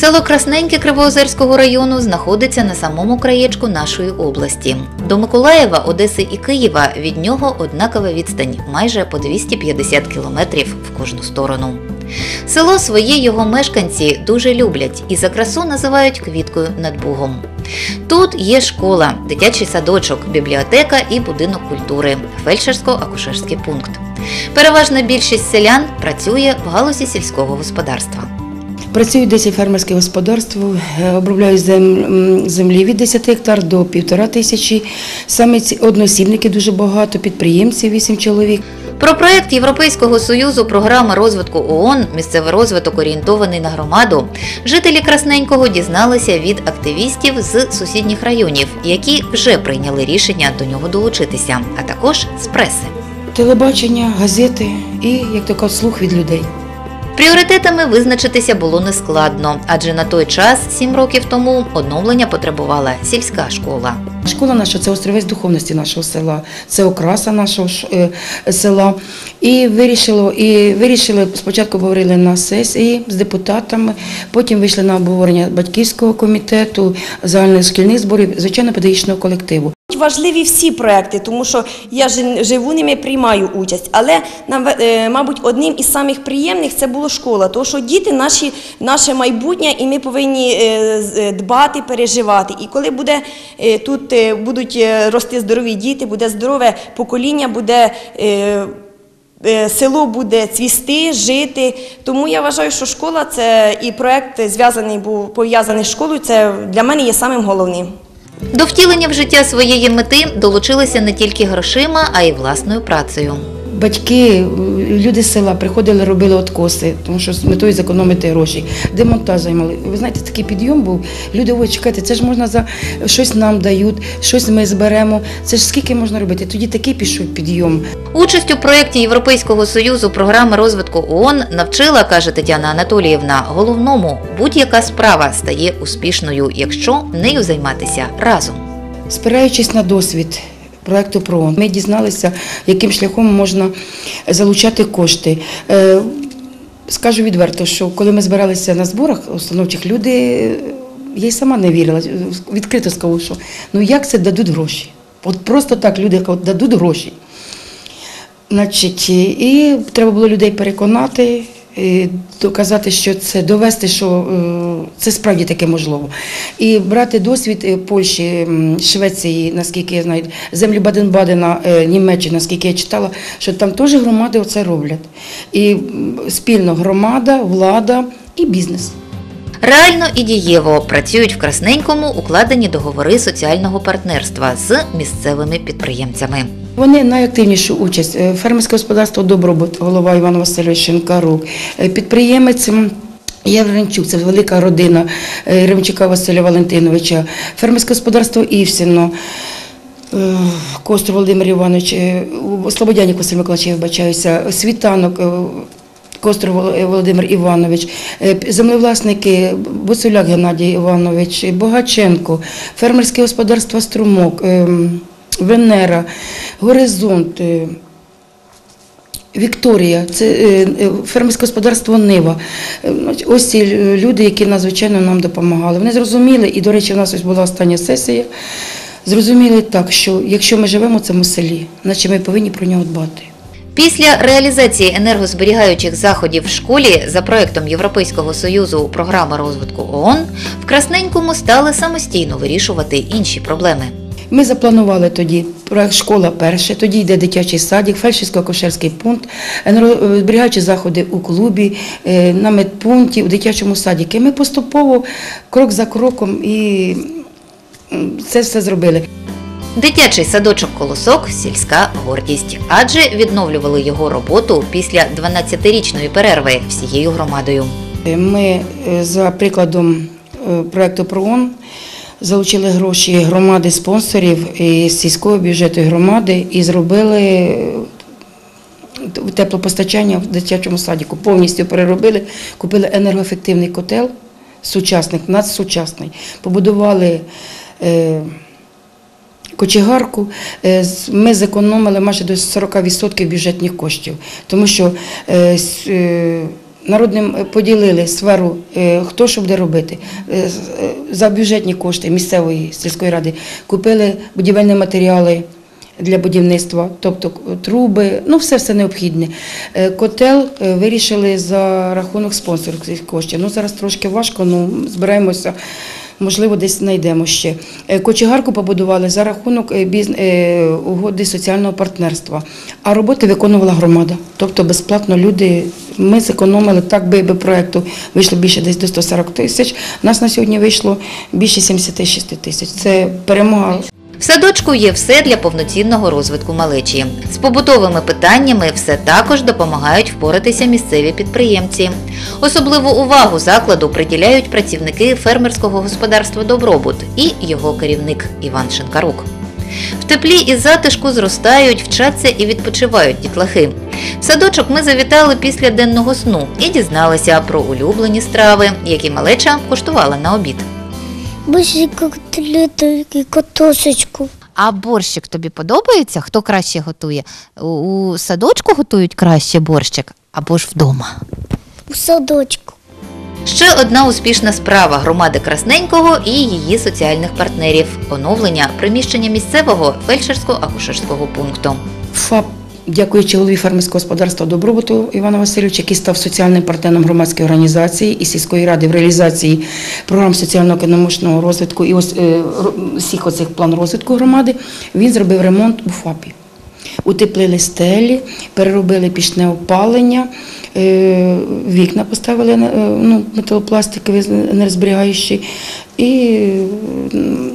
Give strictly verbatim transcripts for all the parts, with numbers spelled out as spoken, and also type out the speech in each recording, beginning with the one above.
Село Красненьке Кривоозерського району знаходиться на самому краєчку нашої області. До Миколаєва, Одеси і Києва від нього однакова відстань – майже по двісті п'ятдесят кілометрів в кожну сторону. Село свої його мешканці дуже люблять і за красу називають квіткою над Бугом. Тут є школа, дитячий садочок, бібліотека і будинок культури, фельдшерсько-акушерський пункт. Переважна більшість селян працює в галузі сільського господарства. Працюють десять фермерських господарств, обробляють землі від десяти гектар до півтора тисячі. Саме ці одноосібники дуже багато, підприємців вісім чоловік. Про проєкт Європейського Союзу «Програма розвитку ООН. Місцевий розвиток орієнтований на громаду» жителі Красненького дізналися від активістів з сусідніх районів, які вже прийняли рішення до нього долучитися, а також з преси. Телебачення, газети і, як то кажуть, слух від людей. Пріоритетами визначитися було нескладно, адже на той час, сім років тому, оновлення потребувала сільська школа. Школа наша – це острівець духовності нашого села, це окраса нашого села. І вирішили, і вирішили, спочатку говорили на сесії з депутатами, потім вийшли на обговорення батьківського комітету, загальношкільних зборів, звичайно, педагогічного колективу. Важливі всі проекти, тому що я живу ними, приймаю участь. Але, мабуть, одним із самих приємних це була школа, тому що діти наші, наше майбутнє, і ми повинні дбати, переживати. І коли буде, тут будуть рости здорові діти, буде здорове покоління, буде село буде цвісти, жити. Тому я вважаю, що школа це і проект зв'язаний був пов'язаний з школою, це для мене є самим головним. До втілення в життя своєї мети долучилися не тільки грошима, а й власною працею. Батьки, люди з села приходили, робили откоси, тому що з метою зекономити гроші. Демонтаж займали. Ви знаєте, такий підйом був. Люди, ой, чекайте, це ж можна за щось нам дають, щось ми зберемо. Це ж скільки можна робити? Тоді такий пішов підйом. Участь у проєкті Європейського Союзу «Програми розвитку ООН» навчила, каже Тетяна Анатоліївна, головному – будь-яка справа стає успішною, якщо нею займатися разом. Спираючись на досвід проєкту ПРООН, ми дізналися, яким шляхом можна залучати кошти. Скажу відверто, що коли ми збиралися на зборах установчих, люди, я й сама не вірила, відкрито скажу, що ну як це дадуть гроші? От просто так люди дадуть гроші. Значить, і треба було людей переконати, доказати, що це, довести, що це справді таке можливо. І брати досвід Польщі, Швеції, наскільки я знаю, землі Баден-Бадена, Німеччини, наскільки я читала, що там теж громади оце роблять. І спільно громада, влада і бізнес. Реально і дієво працюють в Красненькому укладені договори соціального партнерства з місцевими підприємцями. Вони найактивнішу участь. Фермерське господарство «Добробут», голова Іван Васильович Шинкарук, підприємець Євренчук, це велика родина Ремчука Василя Валентиновича, фермерське господарство «Івсіно», Костур Володимир Іванович, Слободянік Василь Миколаївич, я вибачаюся, Світанок, Костур Володимир Іванович, землевласники Боцуляк Геннадій Іванович, Богаченко, фермерське господарство «Струмок», Венера, Горизонт, Вікторія, це фермерське господарство «Нива». Ось ці люди, які надзвичайно нам допомагали. Вони зрозуміли, і, до речі, у нас ось була остання сесія, зрозуміли так, що якщо ми живемо в цьому селі, значить ми повинні про нього дбати. Після реалізації енергозберігаючих заходів в школі за проєктом Європейського Союзу «Програма розвитку ООН» в Красненькому стали самостійно вирішувати інші проблеми. Ми запланували тоді проєкт «Школа перша», тоді йде дитячий садик, фельдшерсько-акушерський пункт, енергозберігаючі заходи у клубі, на медпункті, у дитячому садику. Ми поступово, крок за кроком, і це все зробили. Дитячий садочок «Колосок» – сільська гордість, адже відновлювали його роботу після дванадцятирічної перерви всією громадою. Ми за прикладом проєкту ПРООН залучили гроші громади спонсорів із сільського бюджету громади і зробили теплопостачання в дитячому садику. Повністю переробили, купили енергоефективний котел, сучасний, надсучасний, побудували кочегарку. Ми зекономили майже до сорока відсотків бюджетних коштів, тому що народним поділили сферу, е, хто що буде робити. Е, з- е, За бюджетні кошти місцевої сільської ради купили будівельні матеріали для будівництва, тобто труби, ну все-все необхідне. Е, Котел е, вирішили за рахунок спонсорських коштів. Ну зараз трошки важко, ну збираємося, можливо, десь знайдемо ще. Е, Кочегарку побудували за рахунок е, біз- е, угоди соціального партнерства, а роботи виконувала громада. Тобто безплатно люди, ми зекономили, так би би проєкту вийшло більше десь до ста сорока тисяч, у нас на сьогодні вийшло більше сімдесят шість тисяч. Це перемога. В садочку є все для повноцінного розвитку малечі. З побутовими питаннями все також допомагають впоратися місцеві підприємці. Особливу увагу закладу приділяють працівники фермерського господарства «Добробут» і його керівник Іван Шинкарук. В теплі і затишку зростають, вчаться і відпочивають дітлахи. В садочок ми завітали після денного сну і дізналися про улюблені страви, які малеча куштувала на обід. Більше котлету і картошечку. А борщик тобі подобається? Хто краще готує? У- У садочку готують краще борщик або ж вдома? У садочку. Ще одна успішна справа громади Красненького і її соціальних партнерів – оновлення приміщення місцевого фельдшерсько-акушерського пункту. ФАП, дякуючи голові фермерського господарства «Добробуту» Івану Васильовичу, який став соціальним партнером громадської організації і сільської ради в реалізації програм соціально-економічного розвитку і ось, е, ро- всіх оцих план розвитку громади, він зробив ремонт у ФАПі. Утеплили стелі, переробили пічне опалення, е, вікна поставили е, ну, металопластикові нерозберігаючі і м,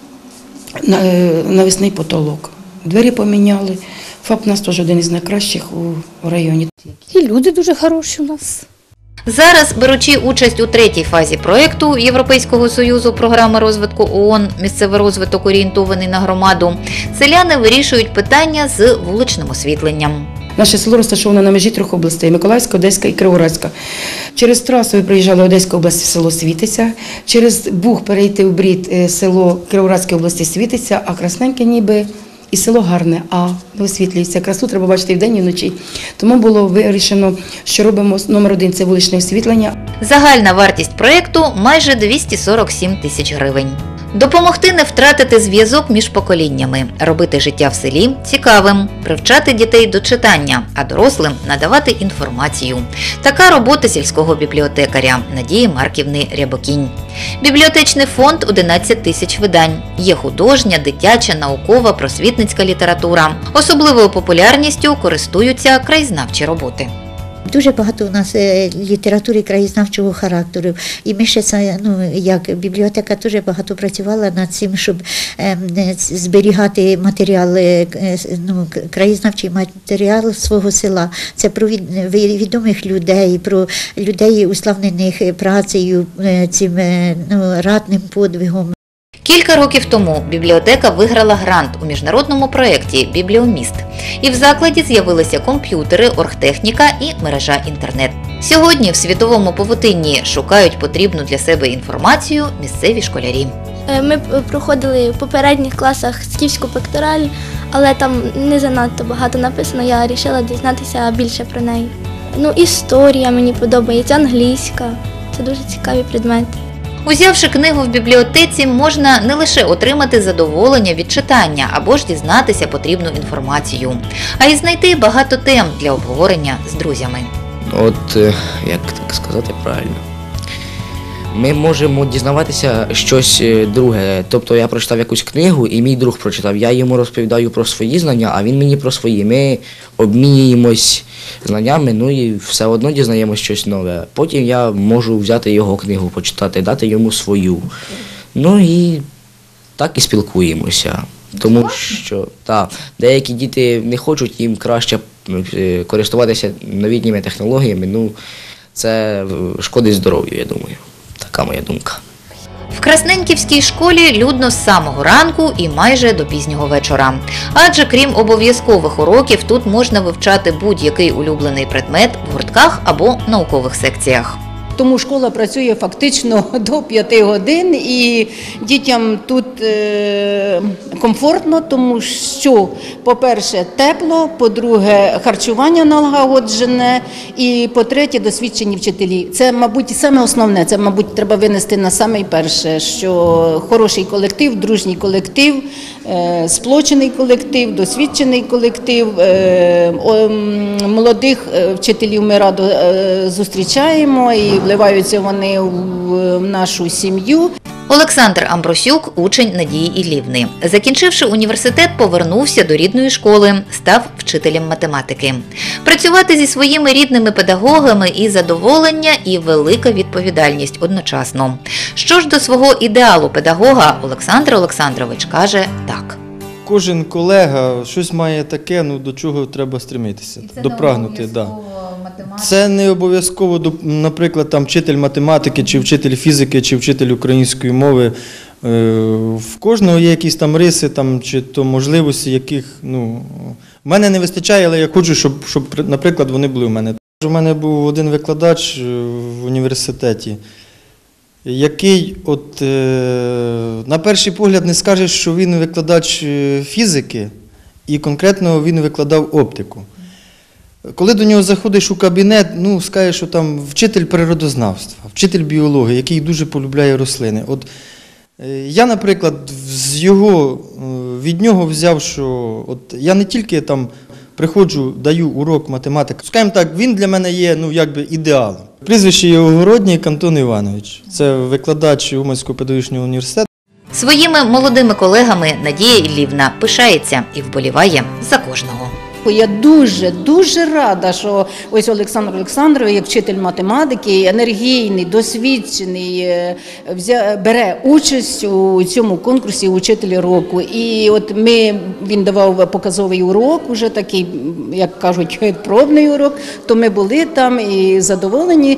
на- е, навісний потолок. Двері поміняли. ФАП у нас теж один із найкращих у районі. І люди дуже хороші у нас. Зараз, беручи участь у третій фазі проєкту Європейського Союзу програми розвитку ООН «Місцевий розвиток орієнтований на громаду», селяни вирішують питання з вуличним освітленням. Наше село розташоване на межі трьох областей – Миколаївська, Одеська і Криворізька. Через трасу ви приїжджали в Одеську область, село Світиться. Через Буг перейти в Брід, е, село Криворізької області Світиться, а Красненьке ніби і село гарне, а не освітлюється. Красу треба бачити і вдень, і вночі. Тому було вирішено, що робимо номер один – це вуличне освітлення. Загальна вартість проєкту – майже двісті сорок сім тисяч гривень. Допомогти не втратити зв'язок між поколіннями, робити життя в селі цікавим, привчати дітей до читання, а дорослим надавати інформацію. Така робота сільського бібліотекаря Надії Марківни Рябокінь. Бібліотечний фонд – одинадцять тисяч видань. Є художня, дитяча, наукова, просвітницька література. Особливою популярністю користуються краєзнавчі роботи. Дуже багато у нас е, літератури краєзнавчого характеру. І ми ще це, ну, як бібліотека теж багато працювала над цим, щоб е, е, зберігати матеріал, е, е, ну, к- краєзнавчий матеріал свого села. Це про від- ви- відомих людей, про людей, уславлених працею, е, цим е, ну, ратним подвигом. Кілька років тому бібліотека виграла грант у міжнародному проєкті «Бібліоміст». І в закладі з'явилися комп'ютери, оргтехніка і мережа інтернет. Сьогодні в світовому павутинні шукають потрібну для себе інформацію місцеві школярі. Е, Ми п- проходили в попередніх класах скіфську пектораль, але там не занадто багато написано, я вирішила дізнатися більше про неї. Ну, історія мені подобається, англійська. Це дуже цікаві предмети. Узявши книгу в бібліотеці, можна не лише отримати задоволення від читання або ж дізнатися потрібну інформацію, а й знайти багато тем для обговорення з друзями. От е, як так сказати правильно. Ми можемо дізнаватися щось е, друге. Тобто я прочитав якусь книгу, і мій друг прочитав. Я йому розповідаю про свої знання, а він мені про свої. Ми обмінюємось знаннями, ну і все одно дізнаємось щось нове. Потім я можу взяти його книгу, почитати, дати йому свою. Ну і так і спілкуємося. Тому що та, деякі діти не хочуть, їм краще е, користуватися новітніми технологіями. Ну, це е, шкодить здоров'ю, я думаю. Така моя думка. В Красненківській школі людно з самого ранку і майже до пізнього вечора. Адже крім обов'язкових уроків, тут можна вивчати будь-який улюблений предмет в гуртках або наукових секціях. Тому школа працює фактично до п'яти годин, і дітям тут е, комфортно, тому що, по-перше, тепло, по-друге, харчування налагоджене, і, по-третє, досвідчені вчителі. Це, мабуть, саме основне, це, мабуть, треба винести на саме перше, що хороший колектив, дружній колектив, е, сплочений колектив, досвідчений колектив, е, о, молодих вчителів ми радо е, зустрічаємо і вливаються вони в нашу сім'ю. Олександр Амбросюк – учень Надії Іллівни. Закінчивши університет, повернувся до рідної школи, став вчителем математики. Працювати зі своїми рідними педагогами і задоволення, і велика відповідальність одночасно. Що ж до свого ідеалу педагога, Олександр Олександрович каже так. Кожен колега щось має таке, ну, до чого треба стремитися, допрагнути. Да. Це не обов'язково, наприклад, там, вчитель математики, чи вчитель фізики, чи вчитель української мови. В кожного є якісь там риси, там, чи то можливості, яких, ну, в мене не вистачає, але я хочу, щоб, щоб, наприклад, вони були в мене. У мене був один викладач в університеті, який, от, на перший погляд, не скажеш, що він викладач фізики, і конкретно він викладав оптику. Коли до нього заходиш у кабінет, ну, скажеш, що там вчитель природознавства, вчитель біології, який дуже полюбляє рослини. От, я, наприклад, з його, від нього взяв, що от, я не тільки там приходжу, даю урок математики, скажімо так, він для мене є, ну, якби ідеалом. Прізвище його Городній Антон Іванович, це викладач Уманського педагогічного університету. Своїми молодими колегами Надія Іллівна пишається і вболіває за кожного. Я дуже, дуже рада, що ось Олександр Олександрович, як вчитель математики, енергійний, досвідчений, бере участь у цьому конкурсі «Учитель року». І от ми, він давав показовий урок, уже такий, як кажуть, пробний урок, то ми були там і задоволені.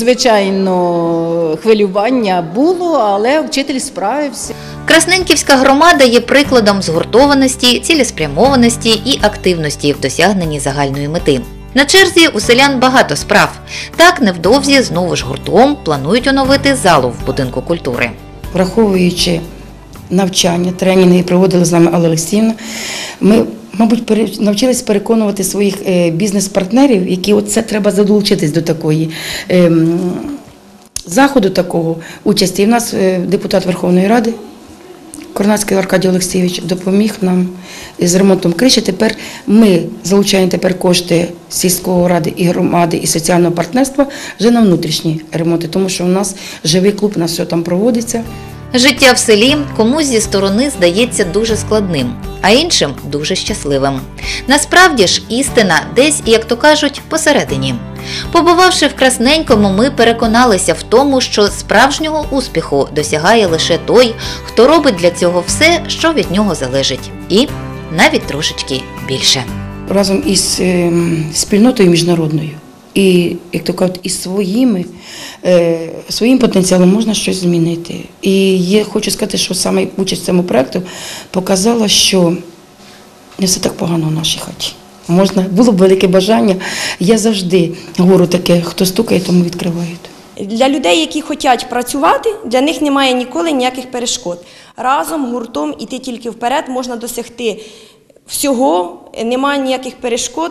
Звичайно, хвилювання було, але вчитель справився. Красненківська громада є прикладом згуртованості, цілеспрямованості і активності в досягненні загальної мети. На черзі у селян багато справ. Так, невдовзі знову ж гуртом планують оновити залу в будинку культури. Враховуючи навчання, тренінги проводила з нами Алла Олексіївна, ми, мабуть, навчились переконувати своїх бізнес-партнерів, які оце треба долучитись до такої ем, заходу, такого участі. І в нас депутат Верховної Ради Корнацький Аркадій Олексійович допоміг нам з ремонтом криші. Тепер ми залучаємо тепер кошти сільської ради і громади і соціального партнерства вже на внутрішні ремонти, тому що у нас живий клуб, у нас все там проводиться. Життя в селі комусь зі сторони здається дуже складним, а іншим дуже щасливим. Насправді ж істина десь, як то кажуть, посередині. Побувавши в Красненькому, ми переконалися в тому, що справжнього успіху досягає лише той, хто робить для цього все, що від нього залежить. І навіть трошечки більше. Разом із е, спільнотою міжнародною і, як то кажуть, із своїми, е, своїм потенціалом можна щось змінити. І я хочу сказати, що саме участь в цьому проєкту показала, що не все так погано в нашій хаті. Можна, було б велике бажання. Я завжди говорю таке, хто стукає, тому відкривають. Для людей, які хочуть працювати, для них немає ніколи ніяких перешкод. Разом, гуртом іти тільки вперед, можна досягти всього, немає ніяких перешкод.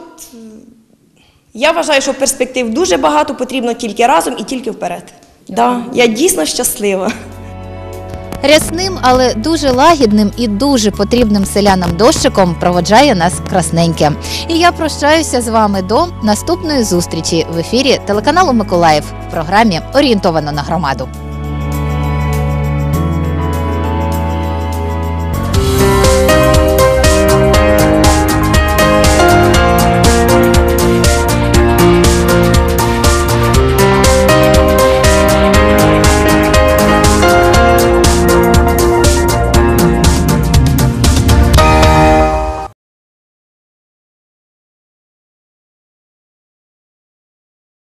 Я вважаю, що перспектив дуже багато, потрібно тільки разом і тільки вперед. Да, я дійсно щаслива. Рясним, але дуже лагідним і дуже потрібним селянам дощиком проводжає нас Красненьке. І я прощаюся з вами до наступної зустрічі в ефірі телеканалу «Миколаїв» в програмі «Орієнтовано на громаду».